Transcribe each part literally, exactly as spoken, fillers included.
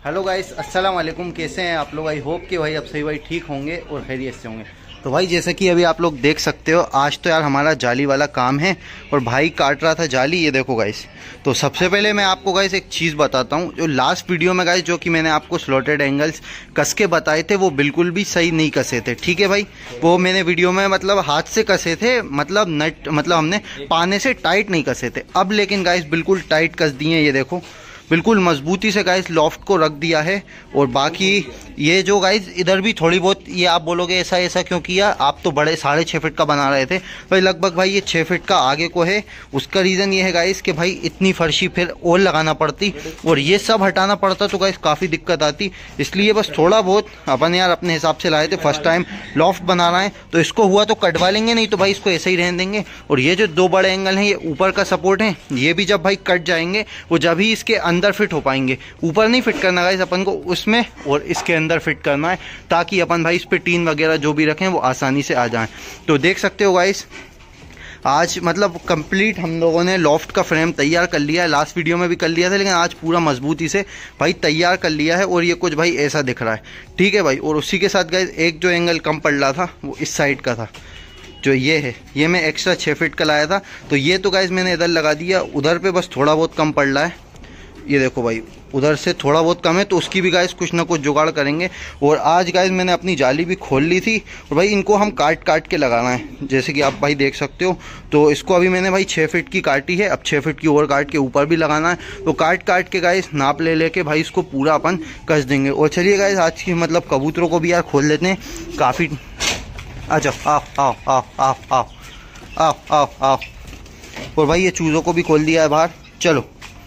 Hello guys, अस्सलाम वालेकुम। कैसे हैं आप लोग? आई होप कि भाई आप सही भाई ठीक होंगे और खैरियत से होंगे। तो भाई जैसे कि अभी आप लोग देख सकते हो, आज तो यार हमारा जाली वाला काम है और भाई काट रहा था जाली। ये देखो गाइस, तो सबसे पहले मैं आपको गाइस एक चीज़ बताता हूँ। जो लास्ट वीडियो में गाइस जो कि मैंने आपको स्लॉटेड एंगल्स कस के बताए थे, वो बिल्कुल भी सही नहीं कसे थे। ठीक है भाई, वो मैंने वीडियो में मतलब हाथ से कसे थे, मतलब नट मतलब हमने पाने से टाइट नहीं कसे थे। अब लेकिन गाइस बिल्कुल टाइट कस दिए। ये देखो बिल्कुल मजबूती से गाइस लॉफ्ट को रख दिया है। और बाकी ये जो गाइस इधर भी थोड़ी बहुत, ये आप बोलोगे ऐसा ऐसा क्यों किया, आप तो बड़े साढ़े छः फिट का बना रहे थे भाई। लगभग भाई ये छः फिट का आगे को है। उसका रीज़न ये है गाइस कि भाई इतनी फर्शी फिर और लगाना पड़ती और ये सब हटाना पड़ता, तो गाइस काफ़ी दिक्कत आती। इसलिए बस थोड़ा बहुत अपन यार अपने हिसाब से लाए थे। फर्स्ट टाइम लॉफ्ट बना रहे हैं तो इसको हुआ तो कटवा लेंगे, नहीं तो भाई इसको ऐसे ही रहने देंगे। और ये जो दो बड़े एंगल हैं, ये ऊपर का सपोर्ट है, ये भी जब भाई कट जाएंगे वो जब ही इसके अंदर फिट हो पाएंगे। ऊपर नहीं फिट करना गाइस अपन को, उसमें और इसके अंदर फिट करना है, ताकि अपन भाई इस पे टीन वगैरह जो भी रखें वो आसानी से आ जाएं। तो देख सकते हो गाइस, आज मतलब कंप्लीट हम लोगों ने लॉफ्ट का फ्रेम तैयार कर लिया है। लास्ट वीडियो में भी कर लिया था, लेकिन आज पूरा मजबूती से भाई तैयार कर लिया है। और ये कुछ भाई ऐसा दिख रहा है, ठीक है भाई। और उसी के साथ गाइस एक जो एंगल कम पड़ रहा था वो इस साइड का था, जो ये है, ये मैं एक्स्ट्रा छः फिट का लाया था। तो ये तो गाइस मैंने इधर लगा दिया, उधर पे बस थोड़ा बहुत कम पड़ रहा है। ये देखो भाई उधर से थोड़ा बहुत कम है, तो उसकी भी गाइस कुछ ना कुछ जुगाड़ करेंगे। और आज गाइस मैंने अपनी जाली भी खोल ली थी और भाई इनको हम काट काट के लगाना है, जैसे कि आप भाई देख सकते हो। तो इसको अभी मैंने भाई छः फिट की काटी है, अब छः फिट की और काट के ऊपर भी लगाना है। तो काट काट के गाइस नाप ले लेके भाई इसको पूरा अपन कस देंगे। और चलिए गाइस आज की मतलब कबूतरों को भी यार खोल लेते हैं। काफ़ी अच्छा, आओ आओ आओ आओ आओ आओ आओ आओ। और भाई ये चूज़ों को भी खोल दिया है बाहर, चलो।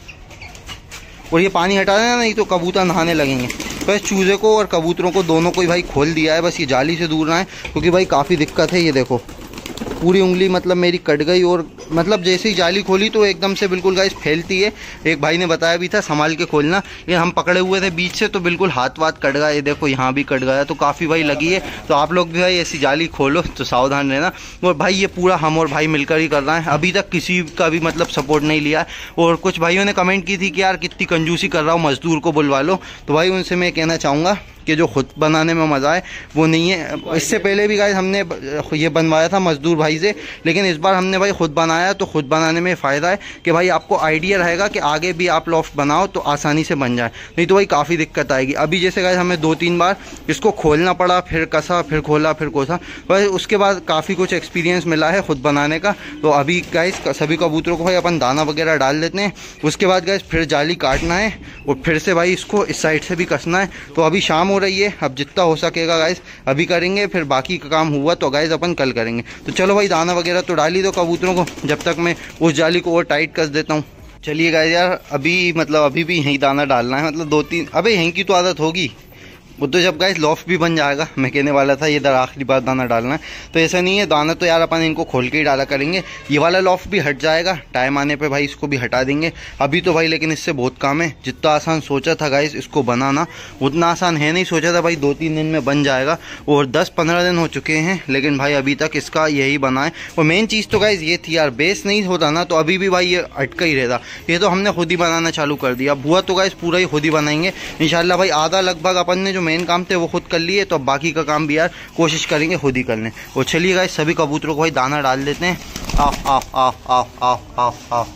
और ये पानी हटा देना, नहीं तो कबूतर नहाने लगेंगे। बस चूज़े को और कबूतरों को दोनों को ही भाई खोल दिया है, बस ये जाली से दूर ना है, क्योंकि भाई काफ़ी दिक्कत है। ये देखो पूरी उंगली मतलब मेरी कट गई, और मतलब जैसे ही जाली खोली तो एकदम से बिल्कुल गाइस फैलती है। एक भाई ने बताया भी था संभाल के खोलना, ये हम पकड़े हुए थे बीच से तो बिल्कुल हाथ वाथ कट गया। ये देखो यहाँ भी कट गया, तो काफ़ी भाई लगी है। तो आप लोग भी भाई ऐसी जाली खोलो तो सावधान रहना। और भाई ये पूरा हम और भाई मिलकर ही कर रहे हैं, अभी तक किसी का भी मतलब सपोर्ट नहीं लिया। और कुछ भाइयों ने कमेंट की थी कि यार कितनी कंजूसी कर रहा हूँ, मजदूर को बुलवा लो। तो भाई उनसे मैं कहना चाहूँगा कि जो खुद बनाने में मज़ा है वो नहीं है। इससे पहले भी गाइस हमने ये बनवाया था मजदूर भाई से, लेकिन इस बार हमने भाई खुद बनाया। तो खुद बनाने में फ़ायदा है कि भाई आपको आइडिया रहेगा कि आगे भी आप लॉफ्ट बनाओ तो आसानी से बन जाए, नहीं तो भाई काफ़ी दिक्कत आएगी। अभी जैसे गाइस हमें दो तीन बार इसको खोलना पड़ा, फिर कसा, फिर खोला, फिर कोसा, भाई उसके बाद काफ़ी कुछ एक्सपीरियंस मिला है खुद बनाने का। तो अभी गाइस सभी कबूतरों को भाई अपन दाना वगैरह डाल देते हैं। उसके बाद गाइस फिर जाली काटना है और फिर से भाई इसको इस साइड से भी कसना है। तो अभी शाम हो रही है, अब जितना हो सकेगा गाइस अभी करेंगे, फिर बाकी का काम हुआ तो गाइस अपन कल करेंगे। तो चलो भाई दाना वगैरह तो डाल ही दो कबूतरों को, जब तक मैं उस जाली को और टाइट कस देता हूँ। चलिए गाइस यार अभी मतलब अभी भी यहीं दाना डालना है, मतलब दो तीन, अबे यहीं की तो आदत होगी, वो तो जब गाइस लॉफ्ट भी बन जाएगा। मैं कहने वाला था ये इधर आखिरी बार दाना डालना है, तो ऐसा नहीं है, दाना तो यार अपन इनको खोल के ही डाला करेंगे। ये वाला लॉफ्ट भी हट जाएगा, टाइम आने पे भाई इसको भी हटा देंगे। अभी तो भाई लेकिन इससे बहुत काम है। जितना आसान सोचा था गाइस इसको बनाना, उतना आसान है नहीं। सोचा था भाई दो तीन दिन में बन जाएगा, और दस पंद्रह दिन हो चुके हैं, लेकिन भाई अभी तक इसका यही बना है। और मेन चीज़ तो गाइस ये थी यार, बेस नहीं होता ना तो अभी भी भाई ये अटका ही रहता। ये तो हमने खुद ही बनाना चालू कर दिया, हुआ तो गाइस पूरा ही खुद ही बनाएंगे इंशाल्लाह। भाई आधा लगभग अपन ने जो मेन काम थे वो खुद कर लिए, तो अब बाकी का काम भी यार कोशिश करेंगे खुद ही करने। और चलिए गाइस सभी कबूतरों को भाई दाना डाल देते हैं। आओ आओ आओ आओ आओ आओ आओ।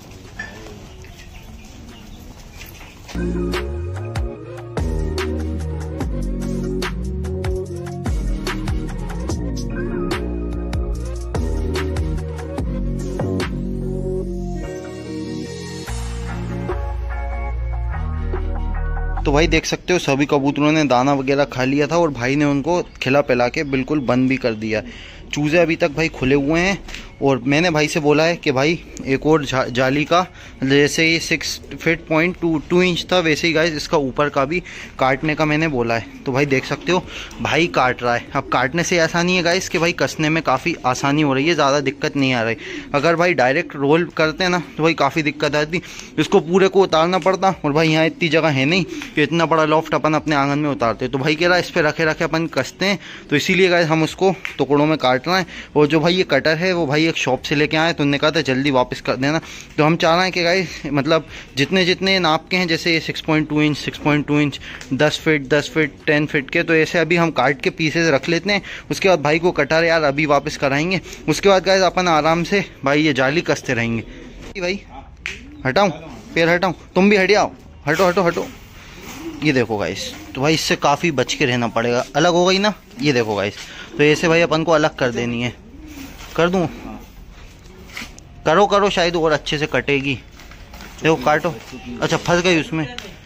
तो भाई देख सकते हो सभी कबूतरों ने दाना वगैरह खा लिया था, और भाई ने उनको खिला पिला के बिल्कुल बंद भी कर दिया। चूज़े अभी तक भाई खुले हुए हैं, और मैंने भाई से बोला है कि भाई एक और जा, जाली का, जैसे ये six feet point two two inch था, वैसे ही गाइस इसका ऊपर का भी काटने का मैंने बोला है। तो भाई देख सकते हो भाई काट रहा है। अब काटने से ऐसा नहीं है गाइस कि भाई कसने में काफ़ी आसानी हो रही है, ज़्यादा दिक्कत नहीं आ रही। अगर भाई डायरेक्ट रोल करते हैं ना तो भाई काफ़ी दिक्कत आती, इसको पूरे को उतारना पड़ता। और भाई यहाँ इतनी जगह है नहीं कि इतना बड़ा लॉफ्ट अपन अपने आंगन में उतारते। तो भाई कह रहा है इस पर रखे रखे अपन कसते हैं, तो इसीलिए गाइस हम उसको टुकड़ों में काट रहे हैं। और जो भाई ये कटर है वो भाई एक शॉप से लेके आए, तो उन्होंने कहा था जल्दी वापस कर देना। तो हम चाह रहे हैं कि गाइस मतलब जितने जितने नाप के हैं, जैसे ये six point two inch, six point two inch, दस फीट, दस फीट, टेन फीट के, तो ऐसे अभी हम काट के पीसेज रख लेते हैं। उसके बाद भाई को कटार यार अभी वापस कराएंगे। उसके बाद गाइस अपन आराम से भाई ये जाली कसते रहेंगे। भाई हटाऊँ, पैर हटाऊँ, तुम भी हट आओ, हटो हटो हटो। ये देखो गाइस, तो भाई इससे काफ़ी बच के रहना पड़ेगा, अलग हो गई ना। ये देखो गाइस, तो ऐसे भाई अपन को अलग कर देनी है। कर दूँ? करो करो, शायद और अच्छे से कटेगी। देखो काटो। अच्छा फंस गई उसमें।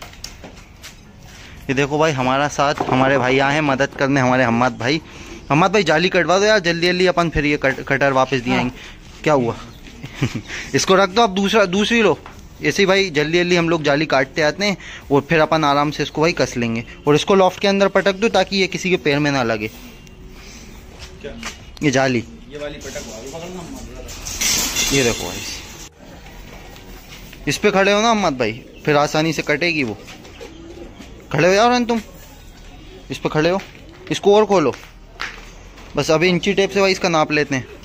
ये देखो भाई हमारा साथ हमारे भाई आए हैं मदद करने, हमारे हम्मद भाई। हम्मद भाई जाली कटवा दो यार जल्दी जल्दी, अपन फिर ये कट, कटर वापस दिए आएंगे। क्या हुआ? इसको रख दो, अब दूसरा दूसरी लो। ऐसे ही भाई जल्दी जल्दी हम लोग जाली काटते आते हैं और फिर अपन आराम से इसको भाई कस लेंगे। और इसको लॉफ्ट के अंदर पटक दो ताकि ये किसी के पैर में ना लगे। क्या? ये जाली, ये वाली पटक। ये देखो भाई, इस पे खड़े हो ना अहमद भाई, फिर आसानी से कटेगी वो। खड़े हो यार तुम, इस पे खड़े हो। इसको और खोलो बस। अभी इंची टेप से भाई इसका नाप लेते हैं।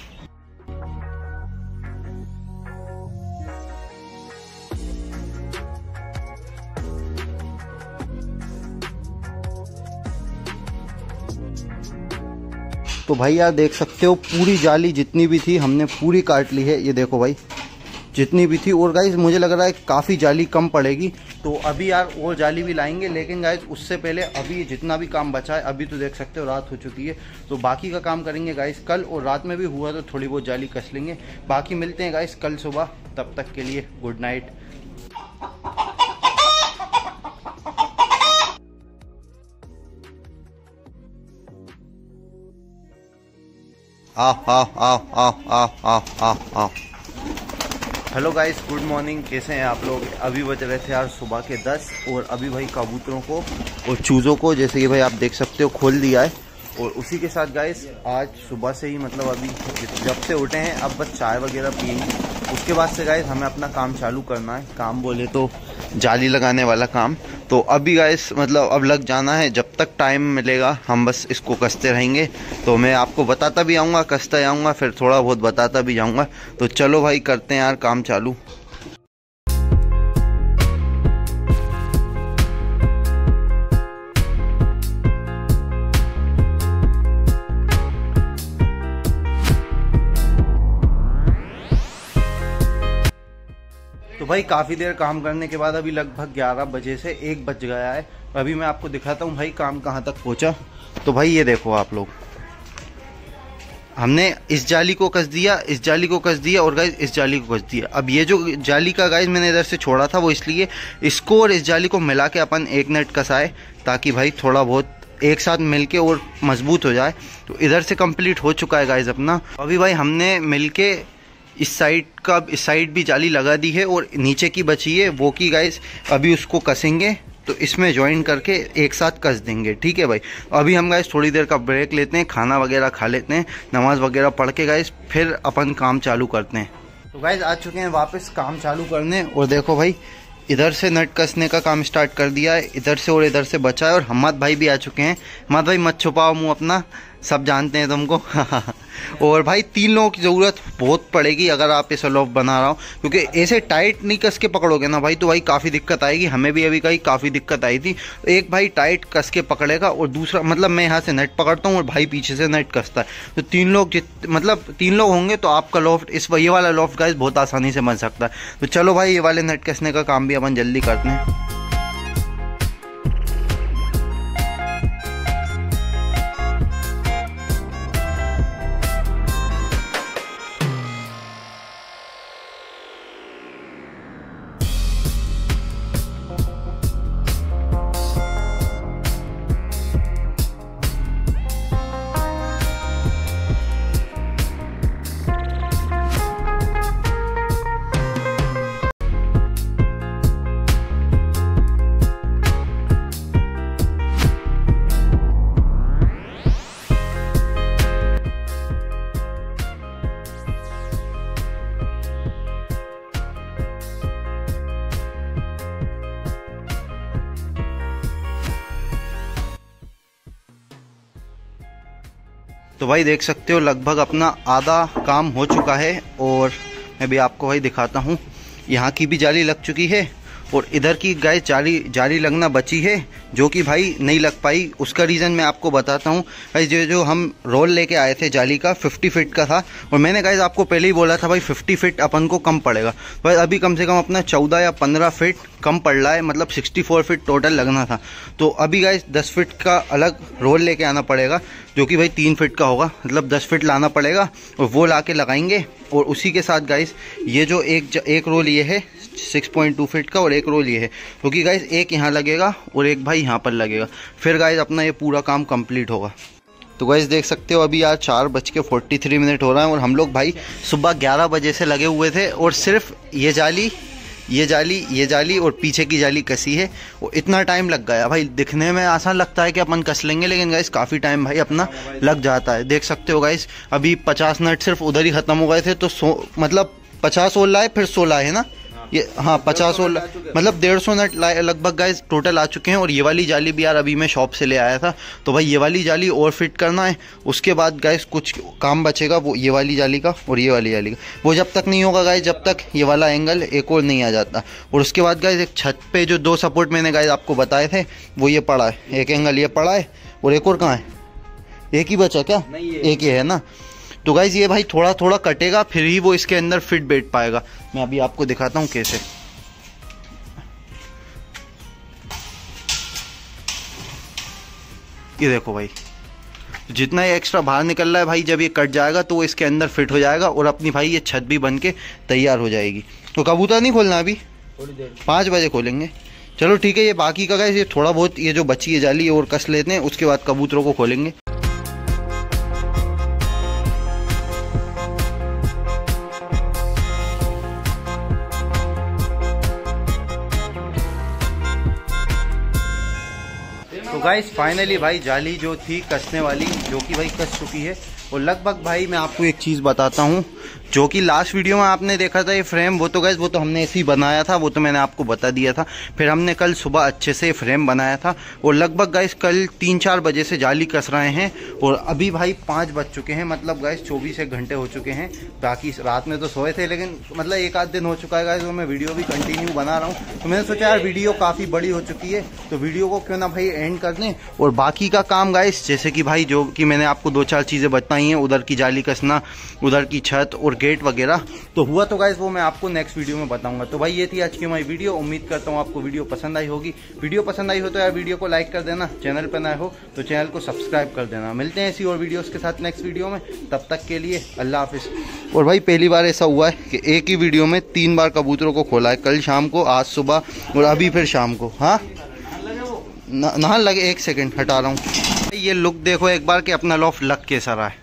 तो भाई यार देख सकते हो पूरी जाली जितनी भी थी हमने पूरी काट ली है। ये देखो भाई जितनी भी थी। और गाइस मुझे लग रहा है काफ़ी जाली कम पड़ेगी, तो अभी यार और जाली भी लाएंगे। लेकिन गाइस उससे पहले अभी जितना भी काम बचा है, अभी तो देख सकते हो रात हो चुकी है, तो बाकी का काम करेंगे गाइस कल। और रात में भी हुआ तो थोड़ी बहुत जाली कस लेंगे। बाकी मिलते हैं गाइस कल सुबह, तब तक के लिए गुड नाइट। आओ आओ आओ आओ आओ आओ आओ आओ। Hello guys, good morning. कैसे हैं आप लोग? अभी बज रहे थे यार सुबह के दस, और अभी भाई कबूतरों को और चूज़ों को जैसे कि भाई आप देख सकते हो खोल दिया है। और उसी के साथ गाइस आज सुबह से ही मतलब अभी जब से उठे हैं, अब बस चाय वगैरह पियेंगे। उसके बाद से गाइस हमें अपना काम चालू करना है। काम बोले तो जाली लगाने वाला काम। तो अभी गाइस मतलब अब लग जाना है। जब तक टाइम मिलेगा हम बस इसको कसते रहेंगे। तो मैं आपको बताता भी आऊँगा, कसता आऊँगा, फिर थोड़ा बहुत बताता भी जाऊँगा। तो चलो भाई करते हैं यार काम चालू। तो भाई काफ़ी देर काम करने के बाद अभी लगभग ग्यारह बजे से एक बज गया है। अभी मैं आपको दिखाता हूँ भाई काम कहाँ तक पहुँचा। तो भाई ये देखो आप लोग, हमने इस जाली को कस दिया, इस जाली को कस दिया और गाइस इस जाली को कस दिया। अब ये जो जाली का गाइस मैंने इधर से छोड़ा था वो इसलिए इसको और इस जाली को मिला के अपन एक नेट कसाए, ताकि भाई थोड़ा बहुत एक साथ मिलके और मजबूत हो जाए। तो इधर से कंप्लीट हो चुका है गाइस अपना। अभी भाई हमने मिलके इस साइड का इस साइड भी जाली लगा दी है, और नीचे की बची है वो की गाइस अभी उसको कसेंगे, तो इसमें ज्वाइन करके एक साथ कस देंगे। ठीक है भाई। अभी हम गाइस थोड़ी देर का ब्रेक लेते हैं, खाना वगैरह खा लेते हैं, नमाज वगैरह पढ़ के गाइस फिर अपन काम चालू करते हैं। तो गाइस आ चुके हैं वापस काम चालू करने। और देखो भाई इधर से नट कसने का काम स्टार्ट कर दिया है, इधर से और इधर से बचा है। और हम्मद भाई भी आ चुके हैं। हम्मद भाई मत छुपाओ मुँह अपना, सब जानते हैं तुमको। और भाई तीन लोगों की ज़रूरत बहुत पड़ेगी अगर आप ऐसा लॉफ्ट बना रहा हो, क्योंकि ऐसे टाइट नहीं कस के पकड़ोगे ना भाई तो भाई काफ़ी दिक्कत आएगी। हमें भी अभी कहीं काफ़ी दिक्कत आई थी। एक भाई टाइट कस के पकड़ेगा और दूसरा मतलब मैं यहाँ से नेट पकड़ता हूँ और भाई पीछे से नेट कसता है। तो तीन लोग जित मतलब तीन लोग होंगे तो आपका लॉफ्ट इस ये वाला लॉफ्ट गाइस बहुत आसानी से बन सकता है। तो चलो भाई ये वाले नेट कसने का काम भी अपन जल्दी करते हैं। तो भाई देख सकते हो लगभग अपना आधा काम हो चुका है। और मैं भी आपको भाई दिखाता हूँ, यहाँ की भी जाली लग चुकी है और इधर की गाइस जाली जाली लगना बची है, जो कि भाई नहीं लग पाई। उसका रीज़न मैं आपको बताता हूँ भाई। जो जो हम रोल लेके आए थे जाली का पचास फीट का था, और मैंने गाइस आपको पहले ही बोला था भाई पचास फीट अपन को कम पड़ेगा। भाई अभी कम से कम अपना चौदह या पंद्रह फीट कम पड़ रहा है, मतलब चौंसठ फीट टोटल लगना था। तो अभी गाइस दस फीट का अलग रोल लेके आना पड़ेगा, जो कि भाई तीन फीट का होगा, मतलब दस फीट लाना पड़ेगा और वो ला के लगाएंगे। और उसी के साथ गाइस ये जो एक एक रोल ये है छह पॉइंट दो फीट का और एक रोल ये है, क्योंकि गाइस एक यहाँ लगेगा और एक भाई यहाँ पर लगेगा, फिर गाइस अपना ये पूरा काम कंप्लीट होगा। तो गाइस देख सकते हो अभी यार चार बज के फोर्टी थ्री मिनट हो रहा है और हम लोग भाई सुबह ग्यारह बजे से लगे हुए थे, और सिर्फ ये जाली ये जाली ये जाली और पीछे की जाली कसी है। और इतना टाइम लग गया भाई। दिखने में आसान लगता है कि अपन कस लेंगे, लेकिन गाइस काफ़ी टाइम भाई अपना लग जाता है। देख सकते हो गाइस अभी पचास मिनट सिर्फ उधर ही ख़त्म हो गए थे, तो सो मतलब पचास और लाए फिर सौ लाए है ना ये, हाँ पचास और मतलब डेढ़ सौ नट लगभग गाइस टोटल आ चुके हैं। और ये वाली जाली भी यार अभी मैं शॉप से ले आया था, तो भाई ये वाली जाली और फिट करना है। उसके बाद गाइस कुछ काम बचेगा, वो ये वाली जाली का और ये वाली जाली का, वो जब तक नहीं होगा गाइस जब तक ये वाला एंगल एक और नहीं आ जाता। और उसके बाद गाइस एक छत पे जो दो सपोर्ट मैंने गाइस आपको बताए थे वो ये पड़ा है, एक एंगल ये पड़ा है और एक और कहाँ है, एक ही बचा क्या, एक ही है ना। तो गाइज ये भाई थोड़ा थोड़ा कटेगा, फिर ही वो इसके अंदर फिट बैठ पाएगा। मैं अभी आपको दिखाता हूँ कैसे। ये देखो भाई, जितना ये एक्स्ट्रा बाहर निकल रहा है भाई, जब ये कट जाएगा तो वो इसके अंदर फिट हो जाएगा और अपनी भाई ये छत भी बन के तैयार हो जाएगी। तो कबूतर नहीं खोलना अभी, पाँच बजे खोलेंगे। चलो ठीक है, ये बाकी का गाइस ये थोड़ा बहुत ये जो बची है जाली और कस लेते हैं, उसके बाद कबूतरों को खोलेंगे। तो गाइस फाइनली भाई जाली जो थी कसने वाली, जो कि भाई कस चुकी है। और लगभग भाई मैं आपको एक चीज़ बताता हूँ, जो कि लास्ट वीडियो में आपने देखा था ये फ्रेम, वो तो गाइस वो तो हमने ऐसे ही बनाया था, वो तो मैंने आपको बता दिया था। फिर हमने कल सुबह अच्छे से फ्रेम बनाया था और लगभग गाइस कल तीन चार बजे से जाली कस रहे हैं और अभी भाई पाँच बज चुके हैं, मतलब गाइस चौबीस एक घंटे हो चुके हैं। बाकी रात में तो सोए थे, लेकिन मतलब एक आध दिन हो चुका है गाइस, तो मैं वीडियो भी कंटिन्यू बना रहा हूँ। तो मैंने सोचा यार वीडियो काफ़ी बड़ी हो चुकी है, तो वीडियो को क्यों ना भाई एंड कर दें। और बाकी का काम गाइस जैसे कि भाई जो कि मैंने आपको दो चार चीज़ें बताई हैं, उधर की जाली कसना, उधर की छत और गेट वगैरह, तो हुआ तो गाइस वो मैं आपको नेक्स्ट वीडियो में बताऊंगा। तो भाई ये थी आज की हमारी वीडियो। उम्मीद करता हूँ आपको वीडियो पसंद आई होगी। वीडियो पसंद आई हो तो यार वीडियो को लाइक कर देना, चैनल पर नए हो तो चैनल को सब्सक्राइब कर देना। मिलते हैं ऐसी और वीडियोस के साथ नेक्स्ट वीडियो में, तब तक के लिए अल्लाह हाफिज। और भाई पहली बार ऐसा हुआ है कि एक ही वीडियो में तीन बार कबूतरों को खोला है, कल शाम को, आज सुबह और अभी फिर शाम को। हाँ नहा लगे, एक सेकेंड हटा रहा हूँ। ये लुक देखो एक बार कि अपना लॉफ्ट लग कैसा रहा है।